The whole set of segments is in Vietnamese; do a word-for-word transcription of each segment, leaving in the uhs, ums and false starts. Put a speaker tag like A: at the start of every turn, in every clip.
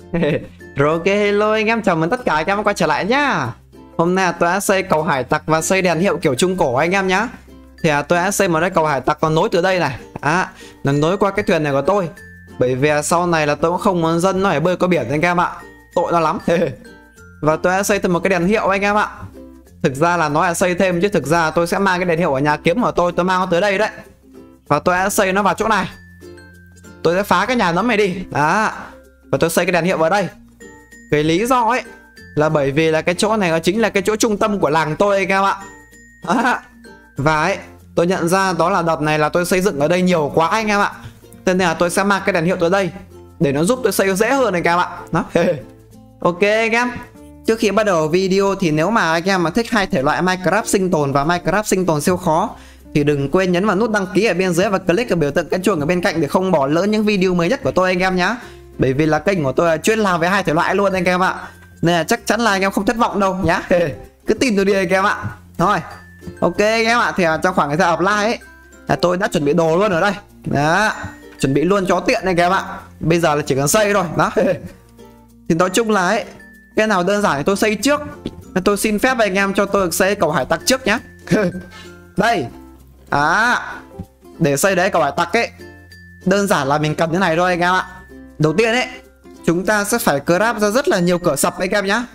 A: Rồi ok, hello anh em, chào mừng tất cả anh em quay trở lại nhá. Hôm nay tôi đã xây cầu hải tặc và xây đèn hiệu kiểu trung cổ anh em nhá. Thì à, tôi đã xây một cái cầu hải tặc còn nối từ đây này, à, nó nối qua cái thuyền này của tôi. Bởi vì à, sau này là tôi cũng không muốn dân nó phải bơi qua biển anh em ạ, tội nó lắm. Và tôi đã xây thêm một cái đèn hiệu anh em ạ. Thực ra là nó là xây thêm chứ thực ra tôi sẽ mang cái đèn hiệu ở nhà kiếm của tôi, tôi mang nó tới đây đấy. Và tôi đã xây nó vào chỗ này. Tôi sẽ phá cái nhà nấm này đi, đó. Và tôi xây cái đèn hiệu vào đây. Cái lý do ấy là bởi vì là cái chỗ này nó chính là cái chỗ trung tâm của làng tôi anh em ạ. Đó. Và ấy, tôi nhận ra đó là đợt này là tôi xây dựng ở đây nhiều quá anh em ạ. Thế nên là tôi sẽ mang cái đèn hiệu tới đây để nó giúp tôi xây dễ hơn anh em ạ. Đó. Ok anh em, trước khi bắt đầu video thì nếu mà anh em mà thích hai thể loại Minecraft sinh tồn và Minecraft sinh tồn siêu khó thì đừng quên nhấn vào nút đăng ký ở bên dưới và click vào biểu tượng cái chuông ở bên cạnh để không bỏ lỡ những video mới nhất của tôi anh em nhé. Bởi vì là kênh của tôi là chuyên làm với hai thể loại luôn anh em ạ, nên là chắc chắn là anh em không thất vọng đâu nhá. Cứ tin tôi đi anh em ạ. Thôi ok anh em ạ, thì trong khoảng thời gian offline ấy là tôi đã chuẩn bị đồ luôn ở đây. Đó, chuẩn bị luôn cho tiện anh em ạ. Bây giờ là chỉ cần xây thôi. Đó. Thì nói chung là ấy, cái nào đơn giản thì tôi xây trước. Tôi xin phép anh em cho tôi xây cầu hải tặc trước nhá. Đây. À, để xây đấy cầu hải tặc ấy, đơn giản là mình cần thế này thôi anh em ạ. Đầu tiên ấy, chúng ta sẽ phải craft ra rất là nhiều cửa sập anh em nhá.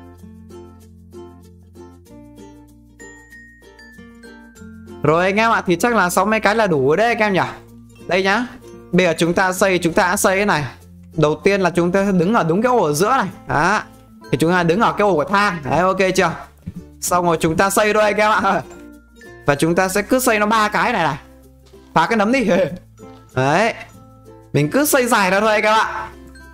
A: Rồi anh em ạ, thì chắc là sáu mươi cái là đủ rồi đấy anh em nhỉ. Đây nhá. Bây giờ chúng ta xây, chúng ta đã xây cái này. Đầu tiên là chúng ta sẽ đứng ở đúng cái ô ở giữa này. Đó. Thì chúng ta đứng ở cái ô của thang. Đấy, ok chưa? Xong rồi chúng ta xây thôi anh em ạ. Và chúng ta sẽ cứ xây nó ba cái này này. Phá cái nấm đi. Đấy. Mình cứ xây dài ra thôi anh em ạ.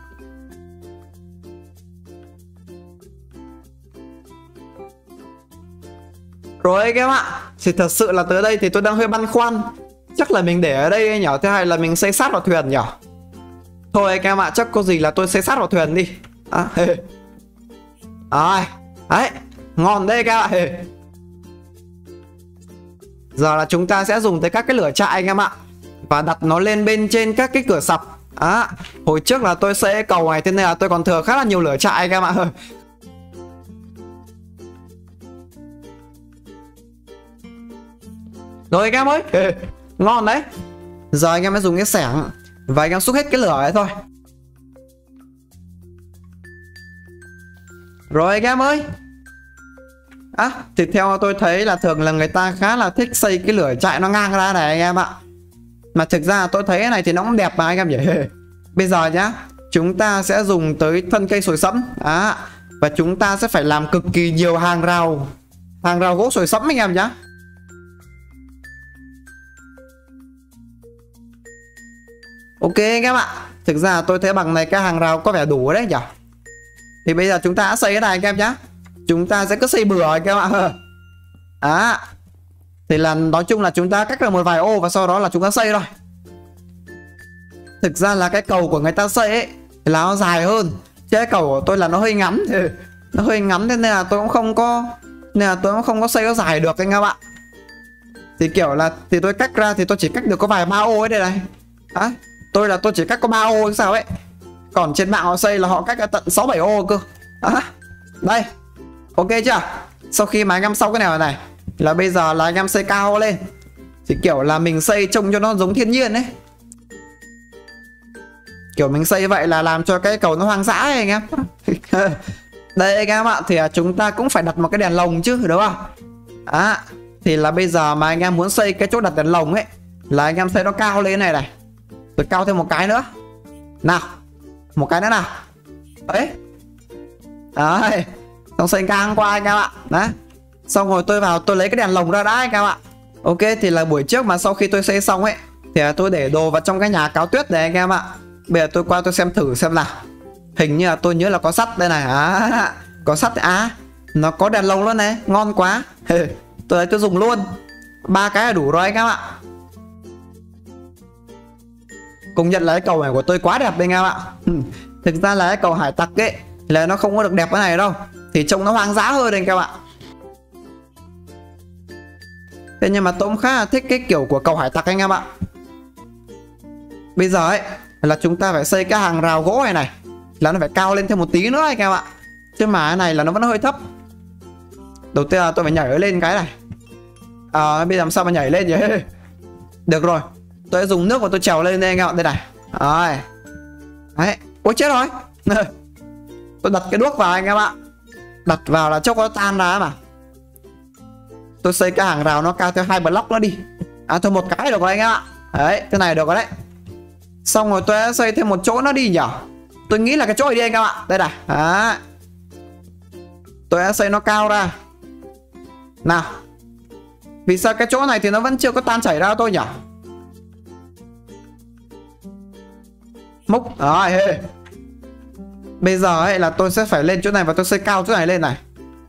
A: Rồi anh em ạ, thì thật sự là tới đây thì tôi đang hơi băn khoăn. Chắc là mình để ở đây nhở, thế hay là mình xây sát vào thuyền nhở? Thôi anh em ạ, chắc có gì là tôi xây sát vào thuyền đi. À, rồi, đấy, ngon đấy anh em ạ. Giờ là chúng ta sẽ dùng tới các cái lửa trại anh em ạ, và đặt nó lên bên trên các cái cửa sập. À, hồi trước là tôi xây cầu này, thế nên là tôi còn thừa khá là nhiều lửa trại anh em ạ. Rồi anh em ơi, ngon đấy. Giờ anh em mới dùng cái xẻng và anh em xúc hết cái lửa ấy thôi. Rồi anh em ơi. À, thì theo tôi thấy là thường là người ta khá là thích xây cái lửa trại nó ngang ra này anh em ạ. Mà thực ra tôi thấy cái này thì nó cũng đẹp mà anh em nhỉ. Bây giờ nhá, chúng ta sẽ dùng tới thân cây sồi sẫm. À, và chúng ta sẽ phải làm cực kỳ nhiều hàng rào, hàng rào gỗ sồi sẫm anh em nhá. Ok anh em ạ, thực ra tôi thấy bằng này cái hàng rào có vẻ đủ đấy nhỉ. Thì bây giờ chúng ta đã xây cái này anh em nhá. Chúng ta sẽ cứ xây bừa anh em ạ. À, thì là nói chung là chúng ta cách là một vài ô và sau đó là chúng ta xây thôi. Thực ra là cái cầu của người ta xây ấy là nó dài hơn, chứ cái cầu của tôi là nó hơi ngắn. Nó hơi ngắn thế nên là tôi cũng không có Nên là tôi cũng không có xây nó dài được anh em ạ. Thì kiểu là thì tôi cách ra thì tôi chỉ cách được có vài ba ô ấy đây này. À, tôi là tôi chỉ cách có ba ô hay sao ấy. Còn trên mạng họ xây là họ cách tận sáu bảy ô cơ. À, đây. Ok chưa? Sau khi mà anh em xong cái này này là bây giờ là anh em xây cao lên. Thì kiểu là mình xây trông cho nó giống thiên nhiên ấy. Kiểu mình xây vậy là làm cho cái cầu nó hoang dã ấy anh em. Đây anh em ạ, thì chúng ta cũng phải đặt một cái đèn lồng chứ đúng không? À, thì là bây giờ mà anh em muốn xây cái chỗ đặt đèn lồng ấy là anh em xây nó cao lên này này. Rồi cao thêm một cái nữa. Nào, một cái nữa nào. Đấy. Đấy. Xong xây ngang qua anh em ạ. Đấy. Xong rồi tôi vào tôi lấy cái đèn lồng ra đã anh em ạ. Ok, thì là buổi trước mà sau khi tôi xây xong ấy thì tôi để đồ vào trong cái nhà cáo tuyết này anh em ạ. Bây giờ tôi qua tôi xem thử xem nào. Hình như là tôi nhớ là có sắt đây này. À, có sắt. À, nó có đèn lồng luôn này, ngon quá. Tôi lấy tôi dùng luôn. Ba cái là đủ rồi anh em ạ. Công nhận là cái cầu này của tôi quá đẹp đây anh em ạ. Thực ra là cái cầu hải tặc ấy là nó không có được đẹp cái này đâu, thì trông nó hoang dã hơn anh em ạ. Thế nhưng mà tôi cũng khá là thích cái kiểu của cầu hải tặc anh em ạ. Bây giờ ấy là chúng ta phải xây cái hàng rào gỗ này này. là nó phải cao lên thêm một tí nữa anh em ạ. Chứ mà cái này là nó vẫn hơi thấp. Đầu tiên là tôi phải nhảy lên cái này. À, bây giờ làm sao mà nhảy lên vậy? Được rồi, tôi sẽ dùng nước và tôi trèo lên đây anh em ạ. Đây này. Rồi. Đấy. Ôi chết rồi. Tôi đặt cái đuốc vào anh em ạ. Đặt vào là chốc nó tan ra mà. Tôi xây cái hàng rào nó cao theo hai block nó đi. À thôi một cái được rồi anh em ạ. Đấy, cái này được rồi đấy. Xong rồi tôi sẽ xây thêm một chỗ nó đi nhỉ. Tôi nghĩ là cái chỗ này đi anh em ạ. Đây này. Đó. Tôi sẽ xây nó cao ra. Nào. Vì sao cái chỗ này thì nó vẫn chưa có tan chảy ra tôi nhỉ? Múc. Rồi. Bây giờ ấy là tôi sẽ phải lên chỗ này và tôi xây cao chỗ này lên này.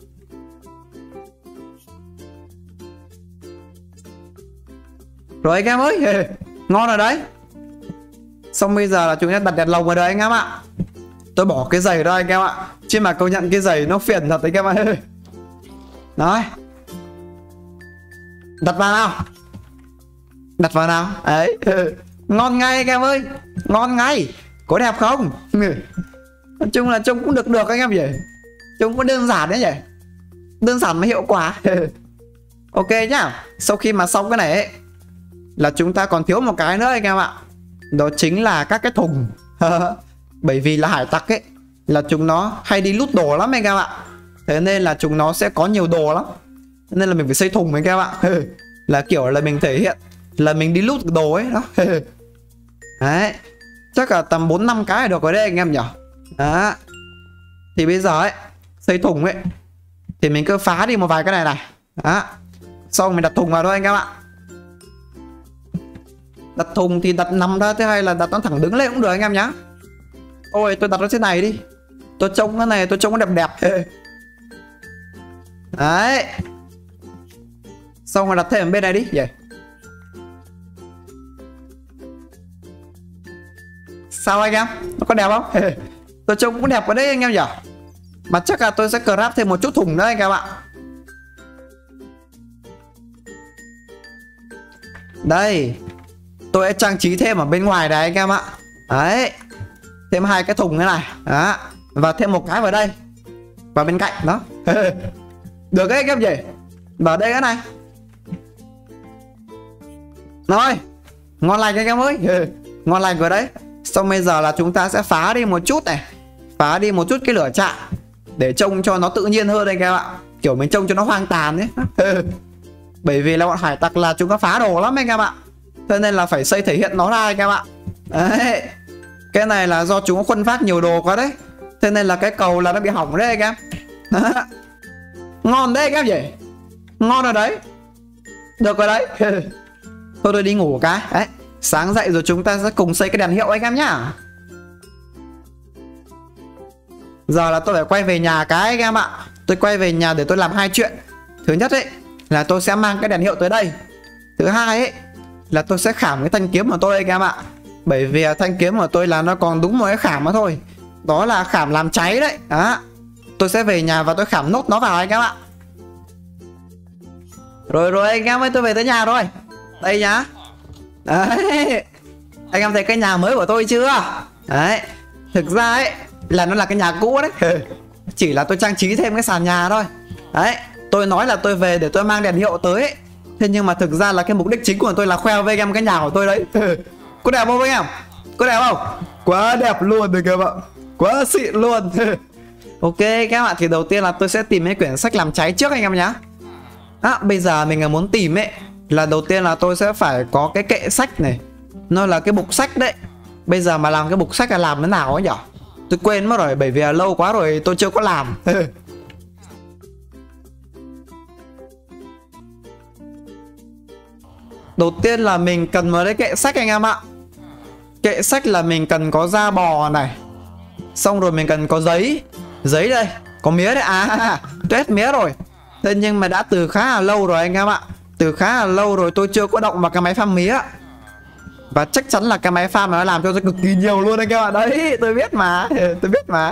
A: Rồi anh em ơi. Ngon rồi đấy. Xong bây giờ là chúng ta đặt đèn lồng vào đây anh em ạ. Tôi bỏ cái giày ra anh em ạ. Chứ mà công nhận cái giày nó phiền thật anh em ạ. Đấy. Đặt vào nào. Đặt vào nào. Đấy. Ngon ngay anh em ơi. Ngon ngay. Có đẹp không? Nói chung là trông cũng được được anh em nhỉ. Trông cũng đơn giản đấy nhỉ. Đơn giản mà hiệu quả. Ok nhá. Sau khi mà xong cái này ấy, là chúng ta còn thiếu một cái nữa anh em ạ. Đó chính là các cái thùng. Bởi vì là hải tặc ấy, là chúng nó hay đi lút đồ lắm anh em ạ. Thế nên là chúng nó sẽ có nhiều đồ lắm. Thế nên là mình phải xây thùng anh em ạ. Là kiểu là mình thể hiện là mình đi lút đồ ấy đó. Đấy. Chắc là tầm bốn năm cái là được rồi đấy anh em nhỉ. Đó. Thì bây giờ ấy, xây thùng ấy, thì mình cứ phá đi một vài cái này này. Đó. Xong mình đặt thùng vào thôi anh em ạ. Đặt thùng thì đặt nằm ra, thế hay là đặt nó thẳng đứng lên cũng được anh em nhá. Ôi tôi đặt nó thế này đi. Tôi trông cái này tôi trông nó đẹp đẹp. Đấy. Xong rồi đặt thêm bên này đi vậy. Sao anh em? Nó có đẹp không? Tôi trông cũng đẹp ở đấy anh em nhỉ. Mà chắc là tôi sẽ grab thêm một chút thùng nữa anh em ạ. Đây. Tôi sẽ trang trí thêm ở bên ngoài này anh em ạ. Đấy. Thêm hai cái thùng thế này. Đó. Và thêm một cái vào đây. Và bên cạnh đó. Được đấy anh em nhỉ. Vào đây cái này. Rồi. Ngon lành anh em ơi. Ngon lành rồi đấy. Xong bây giờ là chúng ta sẽ phá đi một chút này. Phá đi một chút cái lửa chạm. Để trông cho nó tự nhiên hơn anh em ạ. Kiểu mình trông cho nó hoang tàn ấy. Bởi vì là bọn hải tặc là chúng nó phá đồ lắm anh em ạ. Thế nên là phải xây thể hiện nó ra anh em ạ. Đấy. Cái này là do chúng có khuân phát nhiều đồ quá đấy. Thế nên là cái cầu là nó bị hỏng đấy anh em. Đó. Ngon đấy anh em nhỉ. Ngon rồi đấy. Được rồi đấy. Thôi tôi đi ngủ cái. Đấy. Sáng dậy rồi chúng ta sẽ cùng xây cái đèn hiệu anh em nhá. Giờ là tôi phải quay về nhà cái anh em ạ. Tôi quay về nhà để tôi làm hai chuyện. Thứ nhất ấy là tôi sẽ mang cái đèn hiệu tới đây. Thứ hai ấy là tôi sẽ khảm cái thanh kiếm của tôi anh em ạ. Bởi vì thanh kiếm của tôi là nó còn đúng một cái khảm mà thôi. Đó là khảm làm cháy đấy. Đó. Tôi sẽ về nhà và tôi khảm nốt nó vào anh em ạ. Rồi rồi anh em ơi, tôi về tới nhà rồi. Đây nhá. Đấy. Anh em thấy cái nhà mới của tôi chưa? Đấy. Thực ra ấy là nó là cái nhà cũ đấy. Chỉ là tôi trang trí thêm cái sàn nhà thôi. Đấy. Tôi nói là tôi về để tôi mang đèn hiệu tới ấy. Thế nhưng mà thực ra là cái mục đích chính của tôi là khoe với anh em cái nhà của tôi đấy. Có đẹp không anh em? Có đẹp không? Quá đẹp luôn rồi các bạn. Quá xịn luôn. Ok các bạn, thì đầu tiên là tôi sẽ tìm cái quyển sách làm cháy trước anh em nhá. À, bây giờ mình muốn tìm ấy là đầu tiên là tôi sẽ phải có cái kệ sách này. Nó là cái bục sách đấy. Bây giờ mà làm cái bục sách là làm thế nào ấy nhở? Tôi quên mất rồi, bởi vì là lâu quá rồi tôi chưa có làm. Đầu tiên là mình cần vào cái kệ sách anh em ạ. Kệ sách là mình cần có da bò này. Xong rồi mình cần có giấy. Giấy đây, có mía đấy. À, tôi hết mía rồi. Thế nhưng mà đã từ khá là lâu rồi anh em ạ. Từ khá là lâu rồi tôi chưa có động vào cái máy farm mía. Và chắc chắn là cái máy farm nó làm cho tôi cực kỳ nhiều luôn anh em ạ. Đấy, tôi biết mà. Tôi biết mà.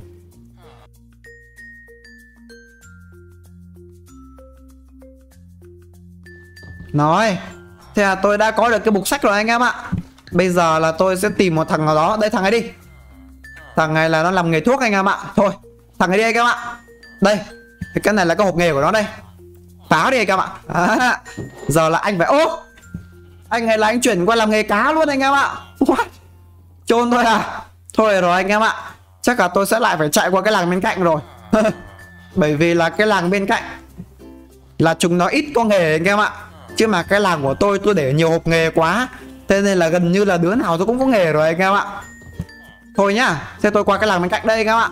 A: Nói. Thế là tôi đã có được cái bục sách rồi anh em ạ. Bây giờ là tôi sẽ tìm một thằng nào đó. Đây thằng ấy đi. Thằng này là nó làm nghề thuốc anh em ạ. Thôi thằng này đi anh em ạ. Đây cái này là cái hộp nghề của nó đây. Phá đi anh em ạ. À, giờ là anh phải ốp. Anh này là anh chuyển qua làm nghề cá luôn anh em ạ. What? Chôn thôi à. Thôi rồi anh em ạ. Chắc là tôi sẽ lại phải chạy qua cái làng bên cạnh rồi. Bởi vì là cái làng bên cạnh là chúng nó ít có nghề anh em ạ. Chứ mà cái làng của tôi tôi để nhiều hộp nghề quá, thế nên là gần như là đứa nào tôi cũng có nghề rồi anh em ạ. Thôi nhá, thế tôi qua cái làng bên cạnh đây anh em ạ.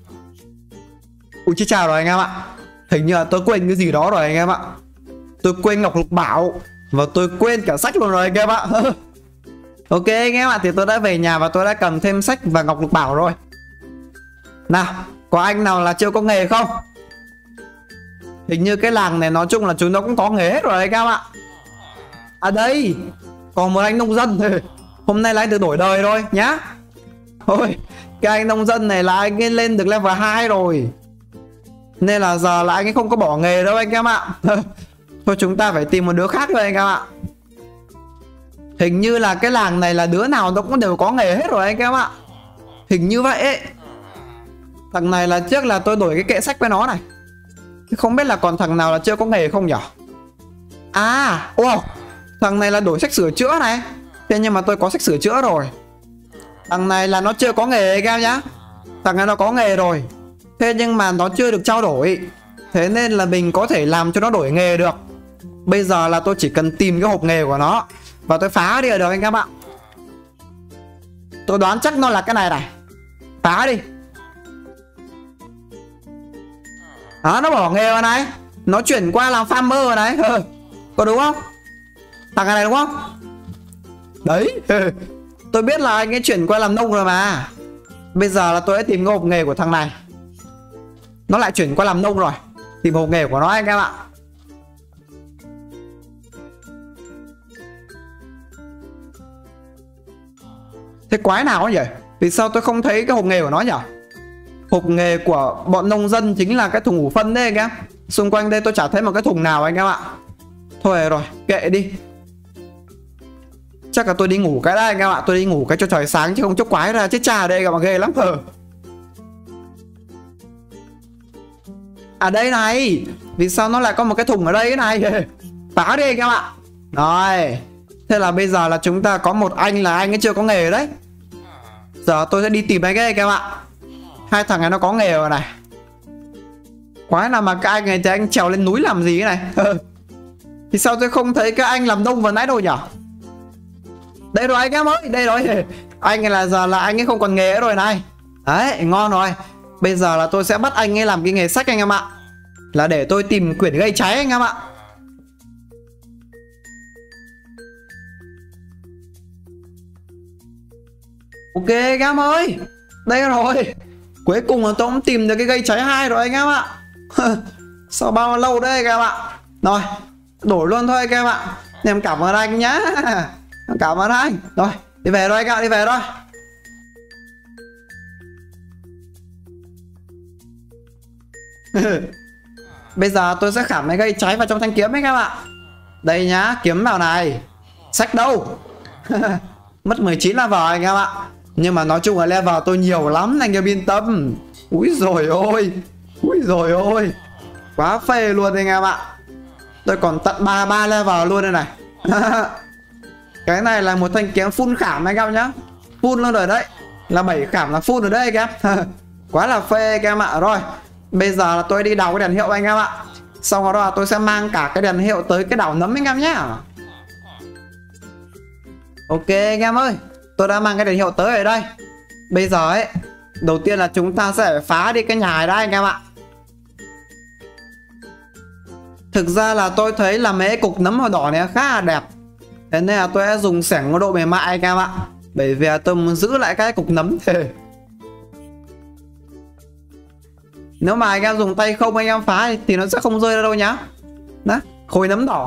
A: Ui chứ chào rồi anh em ạ. Hình như là tôi quên cái gì đó rồi anh em ạ. Tôi quên ngọc lục bảo và tôi quên cả sách luôn rồi anh em ạ. Ok anh em ạ, thì tôi đã về nhà và tôi đã cầm thêm sách và ngọc lục bảo rồi. Nào, có anh nào là chưa có nghề không? Hình như cái làng này nói chung là chúng nó cũng có nghề hết rồi anh em ạ. À đây, còn một anh nông dân. Hôm nay là anh được đổi đời rồi nhá. Thôi, cái anh nông dân này là anh ấy lên được level hai rồi, nên là giờ là anh ấy không có bỏ nghề đâu anh em ạ. Thôi chúng ta phải tìm một đứa khác rồi anh em ạ. Hình như là cái làng này là đứa nào nó cũng đều có nghề hết rồi anh em ạ. Hình như vậy ấy. Thằng này là trước là tôi đổi cái kệ sách với nó này. Không biết là còn thằng nào là chưa có nghề không nhỉ? À, wow, thằng này là đổi sách sửa chữa này. Thế nhưng mà tôi có sách sửa chữa rồi. Thằng này là nó chưa có nghề anh em nhá. Thằng này nó có nghề rồi, thế nhưng mà nó chưa được trao đổi. Thế nên là mình có thể làm cho nó đổi nghề được. Bây giờ là tôi chỉ cần tìm cái hộp nghề của nó và tôi phá đi là được anh em ạ. Tôi đoán chắc nó là cái này này. Phá đi. Đó, nó bỏ nghề rồi này. Nó chuyển qua làm farmer rồi này. Ừ, có đúng không? Thằng này đúng không? Đấy. Tôi biết là anh ấy chuyển qua làm nông rồi mà. Bây giờ là tôi sẽ tìm cái hộp nghề của thằng này. Nó lại chuyển qua làm nông rồi. Tìm hộp nghề của nó anh em ạ. Thế quái nào ấy nhỉ? Vì sao tôi không thấy cái hộp nghề của nó nhỉ? Hộp nghề của bọn nông dân chính là cái thùng ủ phân đấy anh em. Xung quanh đây tôi chả thấy một cái thùng nào anh em ạ. Thôi rồi, kệ đi. Chắc là tôi đi ngủ cái đây anh em ạ. Tôi đi ngủ cái cho trời sáng chứ không chốc quái ra chết cha đây các bạn, ghê lắm. À đây này. Vì sao nó lại có một cái thùng ở đây này? Phá đi anh em ạ. Rồi. Thế là bây giờ là chúng ta có một anh là anh ấy chưa có nghề đấy. Giờ tôi sẽ đi tìm anh ấy các em ạ. Hai thằng này nó có nghề rồi này. Quái nào mà cái anh này thì anh trèo lên núi làm gì cái này. Thì sao tôi không thấy cái anh làm nông vừa nãy đâu nhỉ? Đây rồi anh em ơi, đây rồi. Anh này là giờ là anh ấy không còn nghề rồi này. Đấy, ngon rồi. Bây giờ là tôi sẽ bắt anh ấy làm cái nghề sách anh em ạ. Là để tôi tìm quyển gây cháy anh em ạ. Ok anh em ơi. Đây rồi. Cuối cùng là tôi cũng tìm được cái gây cháy hai rồi anh em ạ. Sau bao lâu đấy anh em ạ. Rồi, đổi luôn thôi anh em ạ. Em cảm ơn anh nhá. Cảm ơn anh. Rồi, đi về rồi anh ạ, đi về rồi. Bây giờ tôi sẽ khảm cái gây cháy vào trong thanh kiếm ấy các bạn. Đây nhá, kiếm vào này. Sách đâu? Mất mười chín level anh em ạ. Nhưng mà nói chung là level tôi nhiều lắm anh em yên tâm. Úi rồi ôi. Úi rồi ôi. Quá phê luôn anh em ạ. Tôi còn tận ba mươi ba level luôn đây này. Cái này là một thanh kiếm full khảm anh em nhá. Full luôn rồi đấy. Là bảy khảm là full rồi đấy anh em. Quá là phê anh em ạ. Rồi, bây giờ là tôi đi đào cái đèn hiệu anh em ạ. Xong đó là tôi sẽ mang cả cái đèn hiệu tới cái đảo nấm anh em nhé. Ok anh em ơi, tôi đã mang cái đèn hiệu tới ở đây. Bây giờ ấy, đầu tiên là chúng ta sẽ phá đi cái nhà này đã anh em ạ. Thực ra là tôi thấy là mấy cục nấm màu đỏ này khá là đẹp. Thế nên là tôi sẽ dùng xẻng có độ mềm mại anh em ạ. Bởi vì tôi muốn giữ lại cái cục nấm thế. Nếu mà anh em dùng tay không anh em phá thì nó sẽ không rơi ra đâu nhá. Đó, khối nấm đỏ.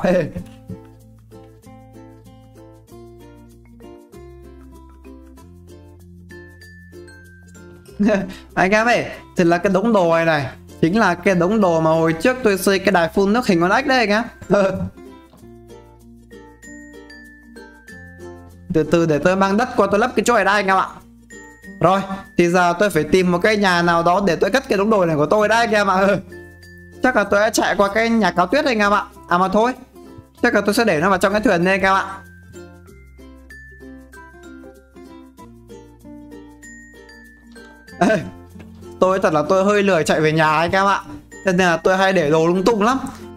A: Anh em ơi, thì là cái đống đồ này này chính là cái đống đồ mà hồi trước tôi xây cái đài phun nước hình con ếch đấy anh em. Từ từ để tôi mang đất qua tôi lấp cái chỗ này đây anh em ạ. Rồi, thì giờ tôi phải tìm một cái nhà nào đó để tôi cất cái đống đồ này của tôi đã anh em ạ. Chắc là tôi sẽ chạy qua cái nhà cáo tuyết anh em ạ. À mà thôi, chắc là tôi sẽ để nó vào trong cái thuyền này anh em ạ. Ê, tôi thật là tôi hơi lười chạy về nhà anh em ạ, nên là tôi hay để đồ lung tung lắm,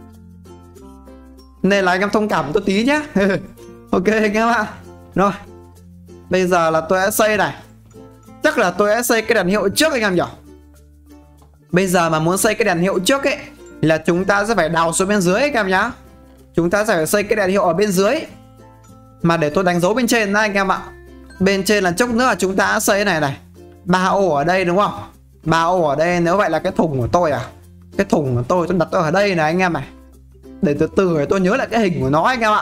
A: nên là anh em thông cảm tôi tí nhé. Ok anh em ạ. Rồi, bây giờ là tôi sẽ xây này. Chắc là tôi sẽ xây cái đèn hiệu trước anh em nhỉ. Bây giờ mà muốn xây cái đèn hiệu trước ấy là chúng ta sẽ phải đào xuống bên dưới anh em nhá. Chúng ta sẽ phải xây cái đèn hiệu ở bên dưới. Mà để tôi đánh dấu bên trên đó anh em ạ. Bên trên là chốc nữa là chúng ta sẽ xây cái này này. Ba ô ở đây đúng không? Ba ô ở đây, nếu vậy là cái thùng của tôi à. Cái thùng của tôi tôi đặt tôi ở đây này anh em này. Để từ từ để tôi nhớ lại cái hình của nó anh em ạ.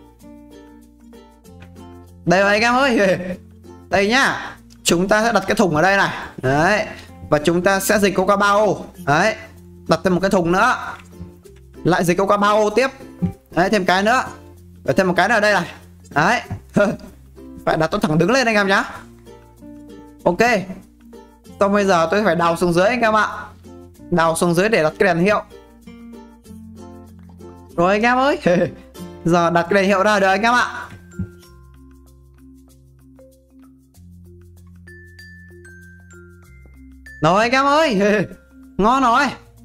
A: Đây rồi anh em ơi. Đây nhá. Chúng ta sẽ đặt cái thùng ở đây này. Đấy. Và chúng ta sẽ dịch qua ba ô. Đấy. Đặt thêm một cái thùng nữa. Lại dịch qua ba ô tiếp. Đấy, thêm cái nữa. Và thêm một cái nữa ở đây này. Đấy. Phải đặt tôi thẳng đứng lên anh em nhá. Ok. Xong bây giờ tôi phải đào xuống dưới anh em ạ. Đào xuống dưới để đặt cái đèn hiệu. Rồi anh em ơi. Giờ đặt cái đèn hiệu ra được anh em ạ. Rồi anh em ơi. Ngon rồi.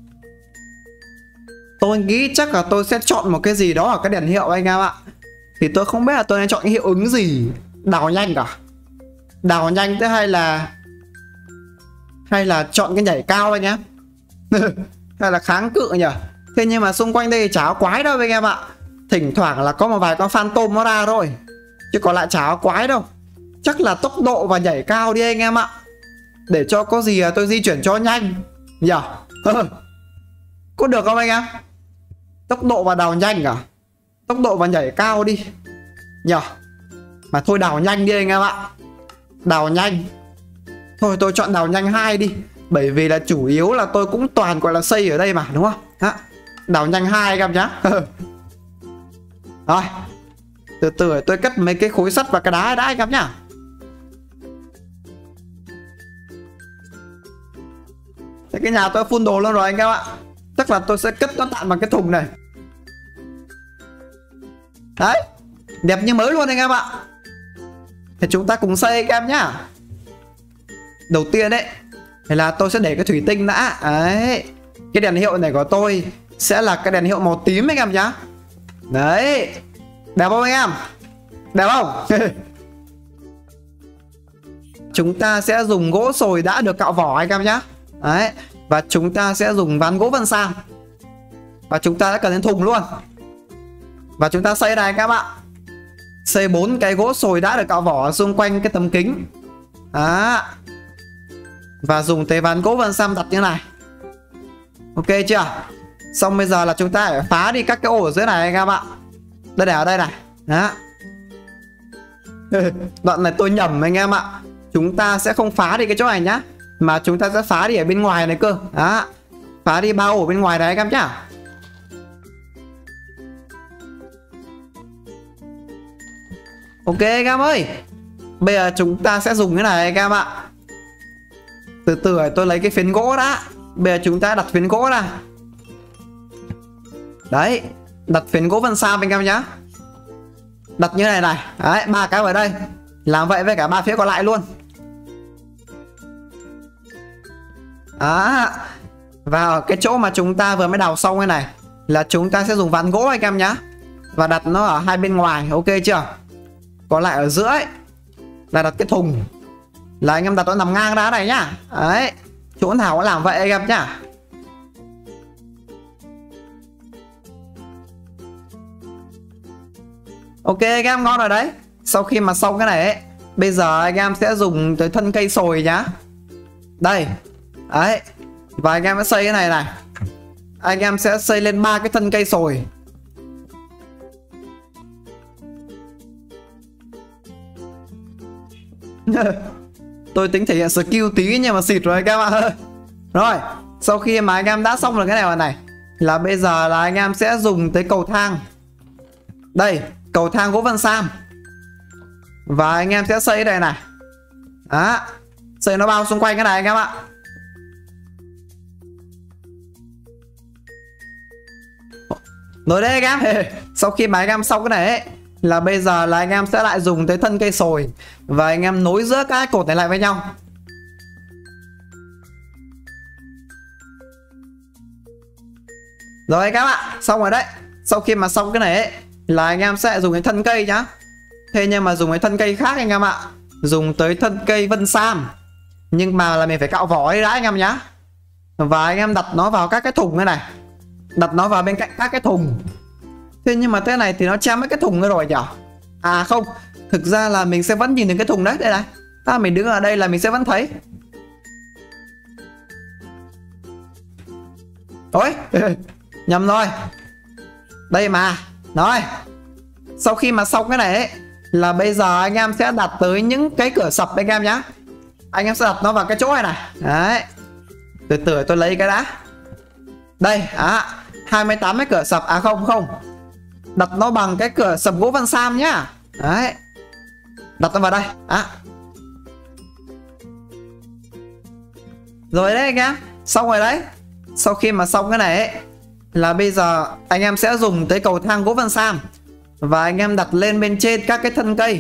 A: Tôi nghĩ chắc là tôi sẽ chọn một cái gì đó ở cái đèn hiệu anh em ạ. Thì tôi không biết là tôi nên chọn cái hiệu ứng gì. Đào nhanh cả. Đào nhanh thế hay là Hay là chọn cái nhảy cao anh em. Hay là kháng cự nhỉ. Thế nhưng mà xung quanh đây chả có quái đâu anh em ạ. Thỉnh thoảng là có một vài con phantom nó ra thôi, chứ còn lại chả có quái đâu. Chắc là tốc độ và nhảy cao đi anh em ạ. Để cho có gì tôi di chuyển cho nhanh nhỉ. Có được không anh em? Tốc độ và đào nhanh à? Tốc độ và nhảy cao đi nhỉ. Mà thôi đào nhanh đi anh em ạ. Đào nhanh. Thôi tôi chọn đào nhanh hai đi. Bởi vì là chủ yếu là tôi cũng toàn gọi là xây ở đây mà đúng không? Đó. Đào nhanh hai anh em nhá. Rồi. Từ từ tôi cất mấy cái khối sắt và cái đá đã anh em nhá. Thế cái nhà tôi full đồ luôn rồi anh em ạ. Chắc là tôi sẽ cất nó tạm vào cái thùng này. Đấy. Đẹp như mới luôn anh em ạ. Thì chúng ta cùng xây các em nhá. Đầu tiên đấy là tôi sẽ để cái thủy tinh đã. Đấy. Cái đèn hiệu này của tôi sẽ là cái đèn hiệu màu tím anh em nhá. Đấy. Đẹp không anh em? Đẹp không? Chúng ta sẽ dùng gỗ sồi đã được cạo vỏ anh em nhá. Đấy. Và chúng ta sẽ dùng ván gỗ vân sam. Và chúng ta sẽ cần đến thùng luôn. Và chúng ta xây này các bạn. Xây bốn cái gỗ sồi đã được cạo vỏ xung quanh cái tấm kính. Đó. Và dùng cái ván gỗ vân sam đặt như này. Ok chưa? Xong bây giờ là chúng ta phải phá đi các cái ô ở dưới này anh em ạ. Đây để ở đây này. Đó. Đoạn này tôi nhầm anh em ạ. Chúng ta sẽ không phá đi cái chỗ này nhá, mà chúng ta sẽ phá đi ở bên ngoài này cơ. Đó. Phá đi ba ổ ở bên ngoài đấy anh em nhá. Ok anh em ơi. Bây giờ chúng ta sẽ dùng cái này anh em ạ. Từ từ tôi lấy cái phiến gỗ đã. Bây giờ chúng ta đặt phiến gỗ ra. Đấy. Đặt phiến gỗ vân sam anh em nhá. Đặt như này này. Đấy, ba cái vào đây. Làm vậy với cả ba phía còn lại luôn. Đó. Và ở cái chỗ mà chúng ta vừa mới đào xong cái này là chúng ta sẽ dùng ván gỗ anh em nhá. Và đặt nó ở hai bên ngoài. Ok chưa? Còn lại ở giữa ấy là đặt cái thùng. Là anh em đặt nó nằm ngang đá này nhá. Đấy. Chỗ nào cũng làm vậy anh em nhá. Ok anh em, ngon rồi đấy. Sau khi mà xong cái này ấy, bây giờ anh em sẽ dùng tới thân cây sồi nhá. Đây. Đấy. Và anh em sẽ xây cái này này. Anh em sẽ xây lên ba cái thân cây sồi. Tôi tính thể hiện skill tí nhưng mà xịt rồi anh em ạ. Rồi, sau khi mà anh em đã xong rồi cái này này, là bây giờ là anh em sẽ dùng tới cầu thang. Đây, cầu thang gỗ vân sam. Và anh em sẽ xây cái này này. Đó. Xây nó bao xung quanh cái này anh em ạ. Rồi đấy anh em. Sau khi mà anh em xong cái này ấy, là bây giờ là anh em sẽ lại dùng tới thân cây sồi và anh em nối giữa các cột này lại với nhau. Rồi anh em ạ, xong rồi đấy. Sau khi mà xong cái này ấy, là anh em sẽ dùng cái thân cây nhá. Thế nhưng mà dùng cái thân cây khác anh em ạ, dùng tới thân cây vân sam. Nhưng mà là mình phải cạo vỏ ấy đã anh em nhá. Và anh em đặt nó vào các cái thùng này này, đặt nó vào bên cạnh các cái thùng. Thế nhưng mà thế này thì nó che mấy cái thùng rồi nhỉ? À không, thực ra là mình sẽ vẫn nhìn được cái thùng đấy. Đây này, ta mình đứng ở đây là mình sẽ vẫn thấy. Ôi, nhầm rồi. Đây mà. Rồi. Sau khi mà xong cái này ấy, là bây giờ anh em sẽ đặt tới những cái cửa sập anh em nhá. Anh em sẽ đặt nó vào cái chỗ này này. Đấy. Từ từ tôi lấy cái đã. Đây, à, hai mươi tám cái cửa sập. À không không, đặt nó bằng cái cửa sập gỗ vân sam nhá. Đấy. Đặt nó vào đây. À. Rồi đấy anh em. Xong rồi đấy. Sau khi mà xong cái này ấy, là bây giờ anh em sẽ dùng tới cầu thang gỗ vân sam. Và anh em đặt lên bên trên các cái thân cây.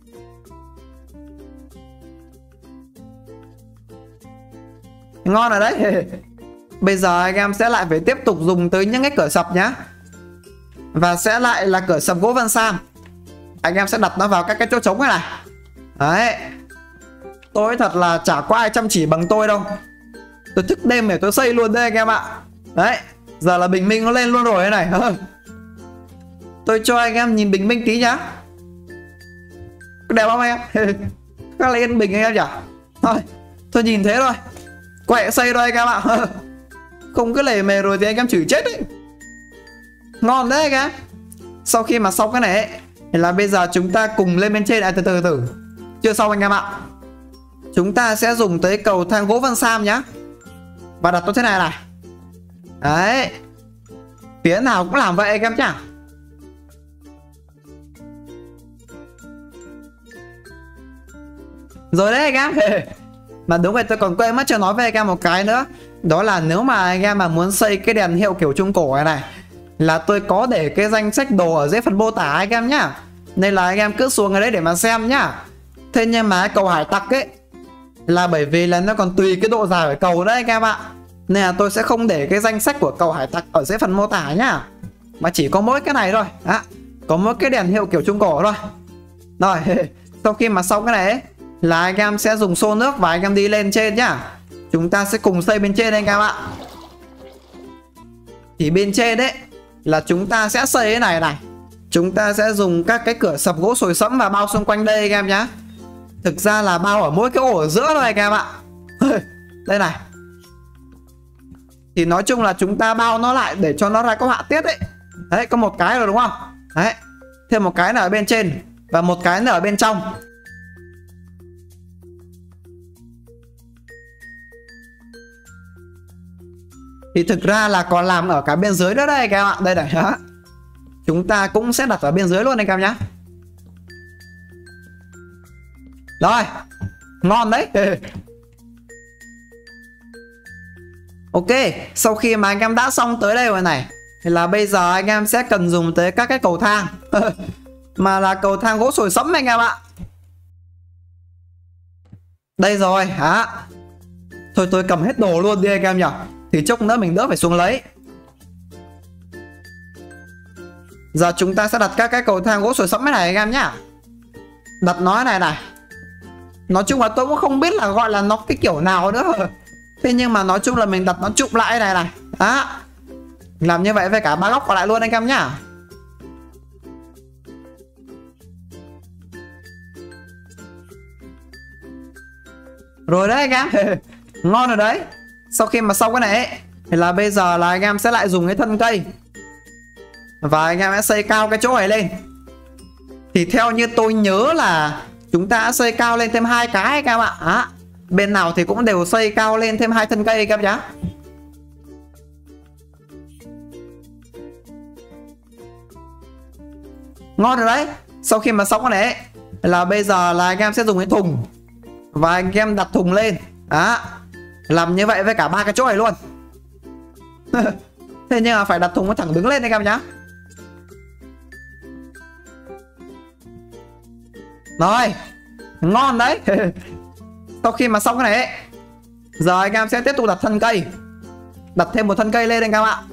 A: Ngon rồi đấy. Bây giờ anh em sẽ lại phải tiếp tục dùng tới những cái cửa sập nhá. Và sẽ lại là cửa sập gỗ vân sam. Anh em sẽ đặt nó vào các cái chỗ trống này này. Đấy. Tôi thật là chả có ai chăm chỉ bằng tôi đâu. Tôi thức đêm để tôi xây luôn đây anh em ạ. Đấy. Giờ là bình minh nó lên luôn rồi này. Tôi cho anh em nhìn bình minh tí nhá. Đẹp không anh em? Các là yên bình anh em nhỉ? Thôi, tôi nhìn thế thôi. Quẹ xây thôi anh em ạ. Không cứ lề mề rồi thì anh em chửi chết ấy. Ngon đấy anh em. Sau khi mà xong cái này ấy, thì là bây giờ chúng ta cùng lên bên trên. À từ từ từ, chưa xong anh em ạ. Chúng ta sẽ dùng tới cầu thang gỗ vân sam nhá. Và đặt nó thế này này. Đấy. Phía nào cũng làm vậy anh em nhá. Rồi đấy anh em. Mà đúng rồi, tôi còn quên mất chưa nói với anh em một cái nữa. Đó là nếu mà anh em mà muốn xây cái đèn hiệu kiểu Trung Cổ này này, là tôi có để cái danh sách đồ ở dưới phần mô tả anh em nhá. Nên là anh em cứ xuống ở đấy để mà xem nhá. Thế nhưng mà cầu hải tặc ấy, là bởi vì là nó còn tùy cái độ dài của cầu đấy anh em ạ. Nên là tôi sẽ không để cái danh sách của cầu hải tặc ở dưới phần mô tả nhá. Mà chỉ có mỗi cái này thôi. Đó. Có mỗi cái đèn hiệu kiểu Trung Cổ thôi. Rồi. Sau khi mà xong cái này ấy, là anh em sẽ dùng xô nước và anh em đi lên trên nhá. Chúng ta sẽ cùng xây bên trên anh em ạ. Thì bên trên đấy là chúng ta sẽ xây cái này này. Chúng ta sẽ dùng các cái cửa sập gỗ sồi sẫm và bao xung quanh đây anh em nhá. Thực ra là bao ở mỗi cái ổ ở giữa thôi anh em ạ. Đây này. Thì nói chung là chúng ta bao nó lại để cho nó ra có họa tiết ấy. Đấy, có một cái rồi đúng không? Đấy. Thêm một cái nữa ở bên trên và một cái nữa ở bên trong. Thì thực ra là còn làm ở cả bên dưới nữa đây các bạn. Đây này đó. Chúng ta cũng sẽ đặt ở bên dưới luôn anh em nhá. Rồi. Ngon đấy. Ok. Sau khi mà anh em đã xong tới đây rồi này, thì là bây giờ anh em sẽ cần dùng tới các cái cầu thang. Mà là cầu thang gỗ sồi sẫm anh em ạ. Đây rồi hả. Thôi tôi cầm hết đồ luôn đi anh em nhỉ. Thì chốc nữa mình đỡ phải xuống lấy. Giờ chúng ta sẽ đặt các cái cầu thang gỗ sồi sẫm này anh em nhá. Đặt nó này này. Nói chung là tôi cũng không biết là gọi là nó cái kiểu nào nữa. Thế nhưng mà nói chung là mình đặt nó chụm lại này này. Đó. Làm như vậy với cả ba góc còn lại luôn anh em nhá. Rồi đấy anh em. Ngon rồi đấy. Sau khi mà xong cái này ấy, thì là bây giờ là anh em sẽ lại dùng cái thân cây. Và anh em sẽ xây cao cái chỗ này lên. Thì theo như tôi nhớ là chúng ta sẽ xây cao lên thêm hai cái anh em ạ. À, bên nào thì cũng đều xây cao lên thêm hai thân cây anh em nhá. Ngon rồi đấy. Sau khi mà xong cái này ấy, là bây giờ là anh em sẽ dùng cái thùng. và anh em đặt thùng lên. Đó, làm như vậy với cả ba cái chỗ này luôn. Thế nhưng mà phải đặt thùng nó thẳng đứng lên anh em nhá. Rồi, ngon đấy. Sau khi mà xong cái này ấy, giờ anh em sẽ tiếp tục đặt thân cây. Đặt thêm một thân cây lên anh em ạ.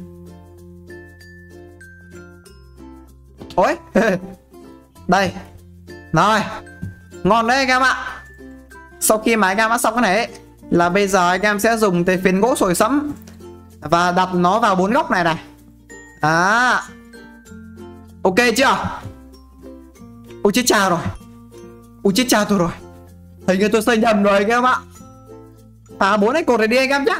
A: Ôi. Đây. Rồi, ngon đấy anh em ạ. Sau khi mà anh em đã xong cái này ấy, là bây giờ anh em sẽ dùng cái phiến gỗ sồi sẫm và đặt nó vào bốn góc này này. À, ok chưa? Ôi chết cha rồi. Ôi chết cha tôi rồi. Hình như tôi xây nhầm rồi anh em ạ. Phá bốn cái cột này đi anh em nhé.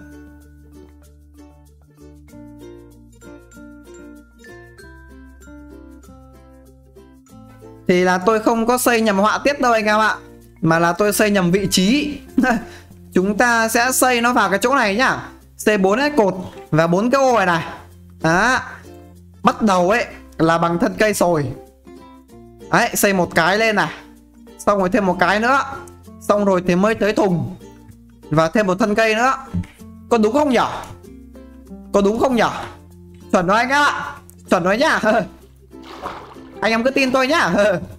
A: Thì là tôi không có xây nhầm họa tiết đâu anh em ạ, mà là tôi xây nhầm vị trí. Chúng ta sẽ xây nó vào cái chỗ này nhá. Xây bốn cái cột và bốn cái ô này này. Đó. Bắt đầu ấy là bằng thân cây sồi. Đấy, xây một cái lên này. Xong rồi thêm một cái nữa. Xong rồi thì mới tới thùng. Và thêm một thân cây nữa. Có đúng không nhỉ? Có đúng không nhỉ? Chuẩn rồi anh em ạ. Chuẩn rồi nhá. Anh em cứ tin tôi nhá.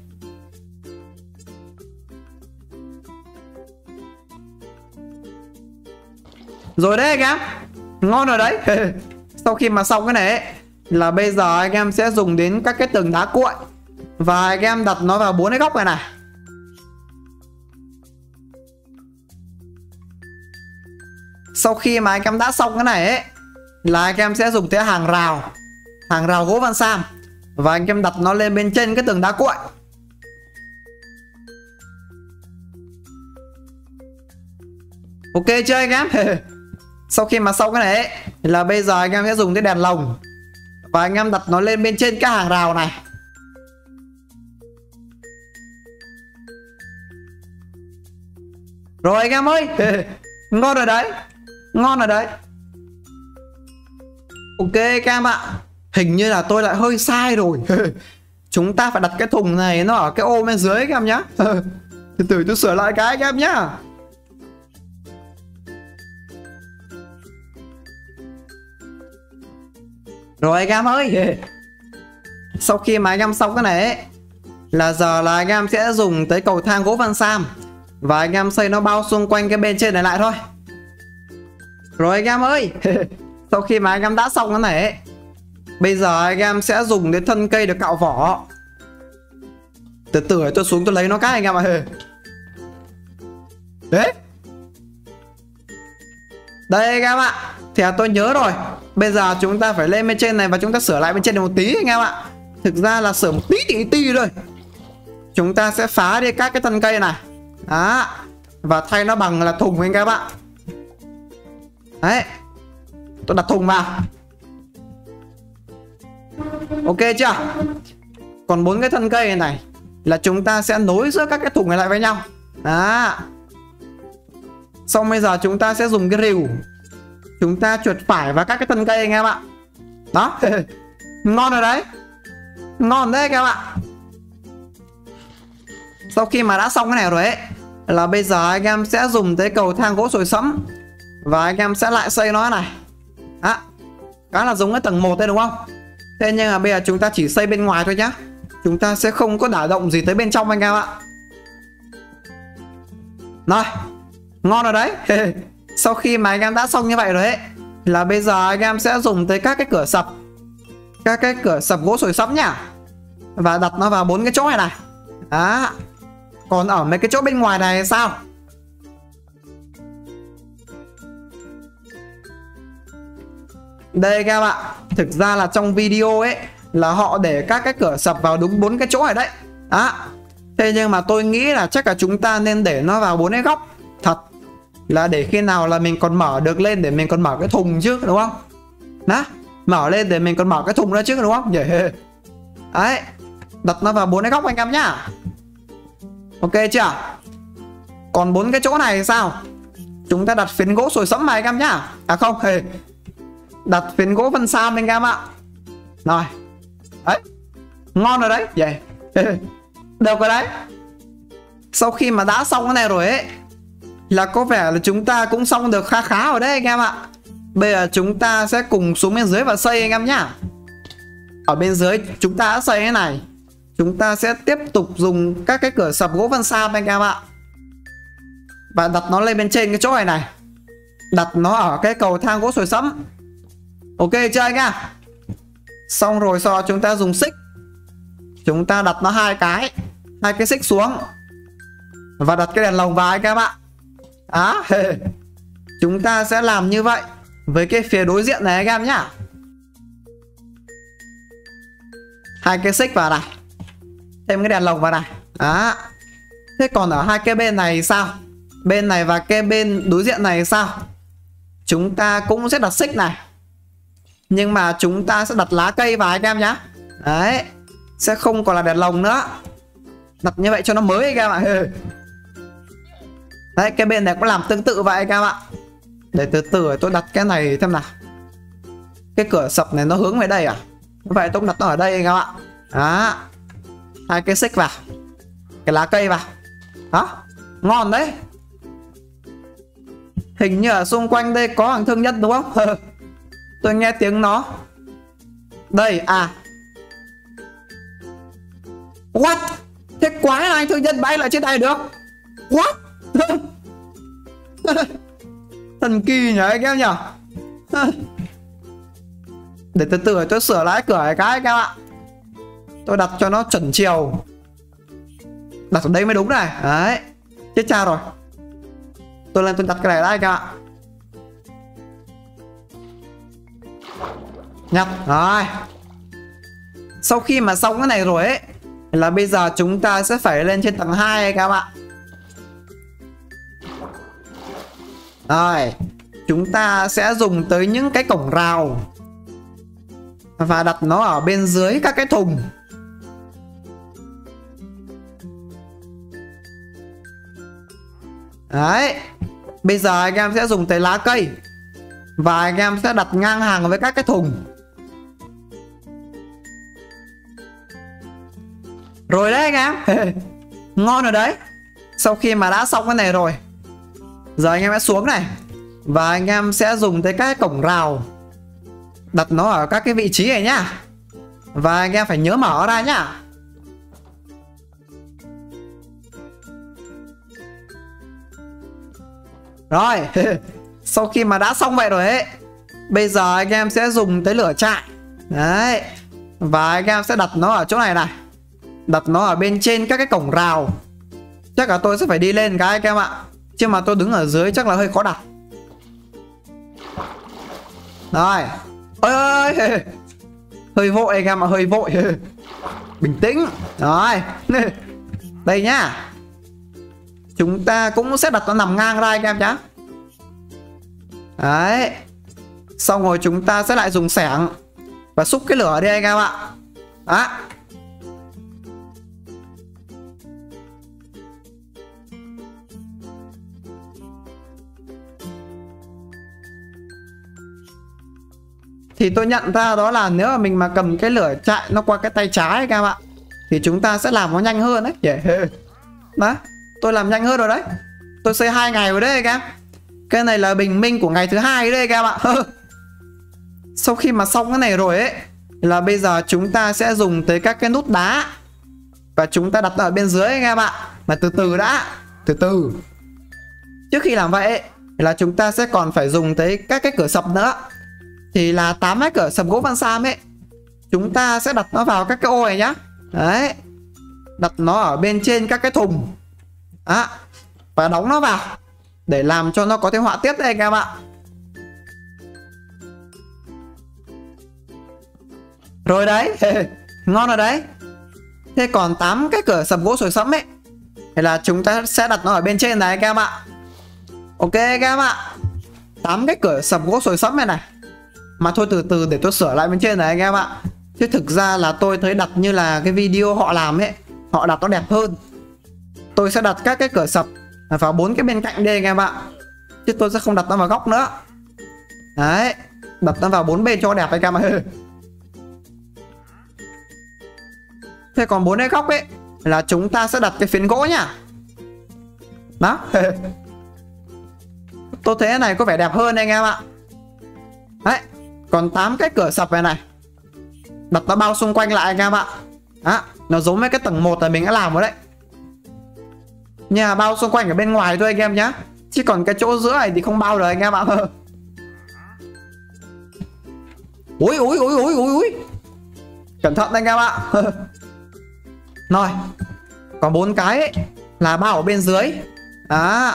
A: Rồi đấy anh em. Ngon rồi đấy. Sau khi mà xong cái này ấy, là bây giờ anh em sẽ dùng đến các cái tường đá cuội. Và anh em đặt nó vào bốn cái góc này này. Sau khi mà anh em đã xong cái này ấy, là anh em sẽ dùng cái hàng rào. Hàng rào gỗ văn sam. Và anh em đặt nó lên bên trên cái tường đá cuội. Ok chưa anh em? Sau khi mà xong cái này ấy, là bây giờ anh em sẽ dùng cái đèn lồng. Và anh em đặt nó lên bên trên cái hàng rào này. Rồi anh em ơi. Ngon rồi đấy. Ngon rồi đấy. Ok anh em ạ. Hình như là tôi lại hơi sai rồi. Chúng ta phải đặt cái thùng này nó ở cái ô bên dưới anh em nhá. Từ từ tôi sửa lại cái anh em nhá. Rồi anh em ơi. Sau khi mà anh em xong cái này ấy, là giờ là anh em sẽ dùng tới cầu thang gỗ văn sam. Và anh em xây nó bao xung quanh cái bên trên này lại thôi. Rồi anh em ơi. Sau khi mà anh em đã xong cái này ấy, bây giờ anh em sẽ dùng đến thân cây được cạo vỏ. Từ từ tôi xuống tôi lấy nó cái anh em ạ. Đấy. Đây anh em ạ. Thì tôi nhớ rồi. Bây giờ chúng ta phải lên bên trên này và chúng ta sửa lại bên trên này một tí anh em ạ. Thực ra là sửa một tí tí tí thôi. Chúng ta sẽ phá đi các cái thân cây này. Đó. Và thay nó bằng là thùng anh em ạ. Đấy. Tôi đặt thùng vào. Ok chưa? Còn bốn cái thân cây này, này là chúng ta sẽ nối giữa các cái thùng này lại với nhau. Đó. Xong bây giờ chúng ta sẽ dùng cái rìu. Chúng ta chuột phải vào các cái thân cây anh em ạ. Đó. Ngon rồi đấy. Ngon đấy anh em ạ. Sau khi mà đã xong cái này rồi ấy, là bây giờ anh em sẽ dùng tới cầu thang gỗ sồi sẫm. Và anh em sẽ lại xây nó này. Đó. Đó là giống cái tầng một đây đúng không? Thế nhưng mà bây giờ chúng ta chỉ xây bên ngoài thôi nhá. Chúng ta sẽ không có đả động gì tới bên trong anh em ạ. Rồi. Ngon rồi đấy. Sau khi mà anh em đã xong như vậy rồi ấy, là bây giờ anh em sẽ dùng tới các cái cửa sập. Các cái cửa sập gỗ sồi sẫm nhá. Và đặt nó vào bốn cái chỗ này này. Đó. Còn ở mấy cái chỗ bên ngoài này sao? Đây anh em ạ. Thực ra là trong video ấy là họ để các cái cửa sập vào đúng bốn cái chỗ này đấy. Đó. Thế nhưng mà tôi nghĩ là chắc là chúng ta nên để nó vào bốn cái góc. Thật. Là để khi nào là mình còn mở được lên để mình còn mở cái thùng chứ đúng không? Đó. Mở lên để mình còn mở cái thùng ra chứ đúng không? Đấy. Đặt nó vào bốn cái góc anh em nhá. Ok chưa? Còn bốn cái chỗ này thì sao? Chúng ta đặt phiến gỗ sồi sẫm này anh em nhá. À không, hề. Đặt phiến gỗ văn sam anh em ạ. Rồi. Đấy. Ngon rồi đấy. Yeah. Được rồi đấy. Sau khi mà đã xong cái này rồi ấy, là có vẻ là chúng ta cũng xong được khá khá ở đây anh em ạ. Bây giờ chúng ta sẽ cùng xuống bên dưới và xây anh em nhá. Ở bên dưới chúng ta đã xây cái này. Chúng ta sẽ tiếp tục dùng các cái cửa sập gỗ vân sam anh em ạ. Và đặt nó lên bên trên cái chỗ này này. Đặt nó ở cái cầu thang gỗ sồi sẫm. Ok chưa anh em? Xong rồi sau đó chúng ta dùng xích. Chúng ta đặt nó hai cái. Hai cái xích xuống. Và đặt cái đèn lồng vào anh em ạ. Á, chúng ta sẽ làm như vậy với cái phía đối diện này anh em nhá. Hai cái xích vào này. Thêm cái đèn lồng vào này. Đó. Thế còn ở hai cái bên này sao? Bên này và cái bên đối diện này sao? Chúng ta cũng sẽ đặt xích này. Nhưng mà chúng ta sẽ đặt lá cây vào anh em nhá. Đấy. Sẽ không còn là đèn lồng nữa. Đặt như vậy cho nó mới anh em ạ. Đấy, cái bên này cũng làm tương tự vậy anh em ạ. Để từ từ tôi đặt cái này xem nào. Cái cửa sập này nó hướng về đây à? Vậy tôi đặt nó ở đây anh em ạ. Đó. Hai cái xích vào. Cái lá cây vào. Đó. Ngon đấy. Hình như ở xung quanh đây có hàng thương nhân đúng không? Tôi nghe tiếng nó. Đây à. What? Thế quái là anh thương nhân bay lại trên này được? What? Thần kỳ nhỉ anh em nhỉ. Để từ từ tôi sửa lại cửa này cái anh em ạ. Tôi đặt cho nó chuẩn chiều. Đặt ở đây mới đúng này. Đấy. Chết cha rồi. Tôi lên tôi đặt cái này đây anh em ạ. Nhặt. Rồi. Sau khi mà xong cái này rồi ấy, là bây giờ chúng ta sẽ phải lên trên tầng hai anh em ạ. Rồi. Chúng ta sẽ dùng tới những cái cổng rào và đặt nó ở bên dưới các cái thùng. Đấy. Bây giờ anh em sẽ dùng tới lá cây. Và anh em sẽ đặt ngang hàng với các cái thùng. Rồi đấy anh em. Ngon rồi đấy. Sau khi mà đã xong cái này rồi, giờ anh em sẽ xuống này. Và anh em sẽ dùng tới các cái cổng rào. Đặt nó ở các cái vị trí này nhá. Và anh em phải nhớ mở ra nhá. Rồi. Sau khi mà đã xong vậy rồi ấy, bây giờ anh em sẽ dùng tới lửa trại. Đấy. Và anh em sẽ đặt nó ở chỗ này này. Đặt nó ở bên trên các cái cổng rào. Chắc là tôi sẽ phải đi lên cái anh em ạ. Chứ mà tôi đứng ở dưới chắc là hơi khó đặt. Rồi. Ôi ơi. Hơi vội anh em ạ, hơi vội. Bình tĩnh. Rồi. Đây nhá. Chúng ta cũng sẽ đặt nó nằm ngang ra anh em nhá. Đấy. Xong rồi chúng ta sẽ lại dùng xẻng và xúc cái lửa đi anh em ạ. Đó. Thì tôi nhận ra đó là nếu mà mình mà cầm cái lửa chạy nó qua cái tay trái anh em ạ, thì chúng ta sẽ làm nó nhanh hơn đấy. Yeah. Đó. Tôi làm nhanh hơn rồi đấy. Tôi xây hai ngày rồi đấy anh em. Cái này là bình minh của ngày thứ hai đấy anh em ạ. Sau khi mà xong cái này rồi ấy, là bây giờ chúng ta sẽ dùng tới các cái nút đá. Và chúng ta đặt ở bên dưới anh em ạ. Mà từ từ đã. Từ từ. Trước khi làm vậy ấy, là chúng ta sẽ còn phải dùng tới các cái cửa sập nữa. Thì là tám cái cửa sập gỗ vân sam ấy, chúng ta sẽ đặt nó vào các cái ô này nhá. Đấy. Đặt nó ở bên trên các cái thùng. Đó. Và đóng nó vào để làm cho nó có thêm họa tiết đấy anh em ạ. Rồi đấy. Ngon rồi đấy. Thế còn tám cái cửa sập gỗ sồi sẫm ấy, thì là chúng ta sẽ đặt nó ở bên trên này anh em ạ. Ok anh em ạ. tám cái cửa sập gỗ sồi sẫm này này. Mà thôi từ từ để tôi sửa lại bên trên này anh em ạ. Chứ thực ra là tôi thấy đặt như là cái video họ làm ấy, họ đặt nó đẹp hơn. Tôi sẽ đặt các cái cửa sập vào bốn cái bên cạnh đây anh em ạ. Chứ tôi sẽ không đặt nó vào góc nữa. Đấy. Đặt nó vào bốn bên cho đẹp anh em ạ. Thế còn bốn cái góc ấy là chúng ta sẽ đặt cái phiến gỗ nhá. Đó. Tôi thấy cái này có vẻ đẹp hơn anh em ạ. Đấy. Còn tám cái cửa sập này này, đặt nó bao xung quanh lại anh em ạ. Đó. Nó giống với cái tầng một là mình đã làm rồi đấy. Nhà bao xung quanh ở bên ngoài thôi anh em nhá. Chứ còn cái chỗ giữa này thì không bao được anh em ạ. Ui ui ui ui ui ui. Cẩn thận anh em ạ. Rồi. Còn bốn cái ấy, là bao ở bên dưới. Đó.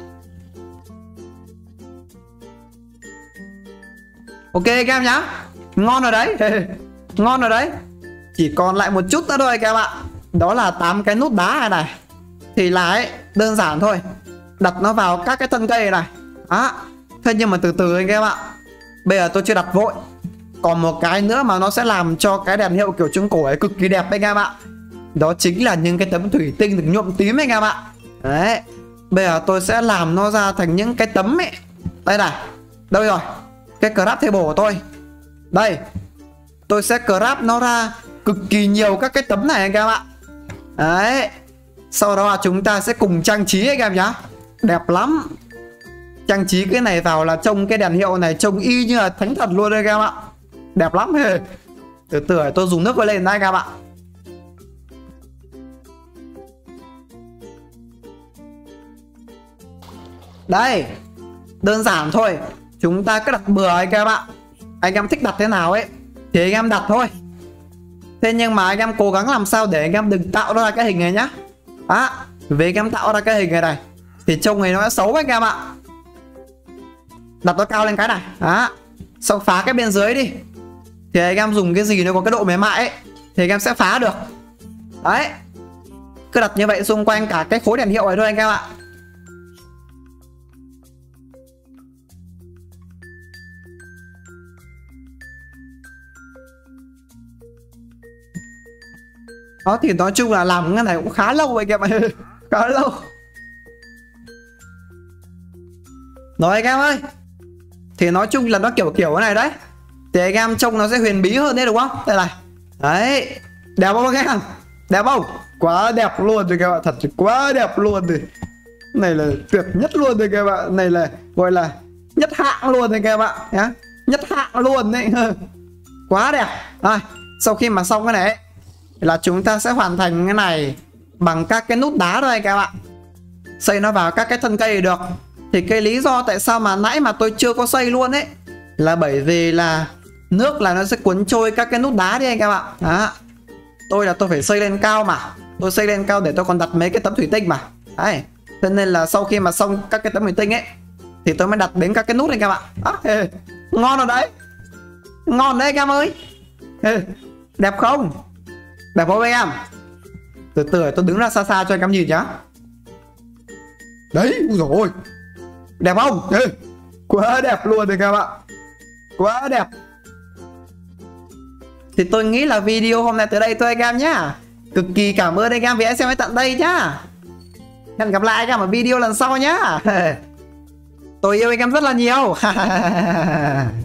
A: Ok anh em nhá. Ngon rồi đấy. Ngon rồi đấy. Chỉ còn lại một chút nữa thôi anh em ạ. Đó là tám cái nút đá này này. Thì là ấy, đơn giản thôi. Đặt nó vào các cái thân cây này. Đó. Thế nhưng mà từ từ anh em ạ. Bây giờ tôi chưa đặt vội. Còn một cái nữa mà nó sẽ làm cho cái đèn hiệu kiểu trung cổ ấy cực kỳ đẹp anh em ạ. Đó chính là những cái tấm thủy tinh được nhuộm tím anh em ạ. Đấy. Bây giờ tôi sẽ làm nó ra thành những cái tấm ấy. Đây này. Đâu rồi? Cái craft table của tôi. Đây. Tôi sẽ craft nó ra cực kỳ nhiều các cái tấm này anh em ạ. Đấy. Sau đó chúng ta sẽ cùng trang trí anh em nhá. Đẹp lắm. Trang trí cái này vào là trông cái đèn hiệu này trông y như là thánh thật luôn anh em ạ. Đẹp lắm. Từ từ tôi dùng nước lên đây anh em ạ. Đây. Đơn giản thôi. Chúng ta cứ đặt bừa anh em ạ. Anh em thích đặt thế nào ấy thì anh em đặt thôi. Thế nhưng mà anh em cố gắng làm sao để anh em đừng tạo ra cái hình này nhá. Đó. Vì anh em tạo ra cái hình này này thì trông này nó sẽ xấu anh em ạ. Đặt nó cao lên cái này. Đó. Xong phá cái bên dưới đi. Thì anh em dùng cái gì nó có cái độ mềm mại ấy thì anh em sẽ phá được. Đấy. Cứ đặt như vậy xung quanh cả cái khối đèn hiệu này thôi anh em ạ. Đó thì nói chung là làm cái này cũng khá lâu anh em ạ. Khá lâu. Rồi anh em ơi. Thì nói chung là nó kiểu kiểu này đấy. Thì anh em trông nó sẽ huyền bí hơn đấy đúng không? Đây này. Đấy. Đẹp không anh em? Đẹp không? Quá đẹp luôn rồi các bạn. Thật quá đẹp luôn rồi. Này là tuyệt nhất luôn rồi các bạn. Này là gọi là nhất hạng luôn rồi các bạn nhá. Nhất hạng luôn đấy. Quá đẹp. Rồi. Sau khi mà xong cái này ấy, là chúng ta sẽ hoàn thành cái này bằng các cái nút đá thôi các bạn. Xây nó vào các cái thân cây được. Thì cái lý do tại sao mà nãy mà tôi chưa có xây luôn ấy là bởi vì là nước là nó sẽ cuốn trôi các cái nút đá đi anh em ạ. Đó. Tôi là tôi phải xây lên cao mà. Tôi xây lên cao để tôi còn đặt mấy cái tấm thủy tinh mà. Đấy. Thế nên là sau khi mà xong các cái tấm thủy tinh ấy thì tôi mới đặt đến các cái nút anh em ạ. Đó. Ngon rồi đấy. Ngon đấy anh em ơi. Đẹp không? Đẹp không anh em? Từ từ tôi đứng ra xa xa cho anh em nhìn nhá. Đấy, ui dồi ôi. Đẹp không? Ê, quá đẹp luôn rồi các bạn. Quá đẹp. Thì tôi nghĩ là video hôm nay tới đây thôi anh em nhá. Cực kỳ cảm ơn anh em vì đã xem đến tận đây nhá. Hẹn gặp lại anh em ở video lần sau nhá. Tôi yêu anh em rất là nhiều.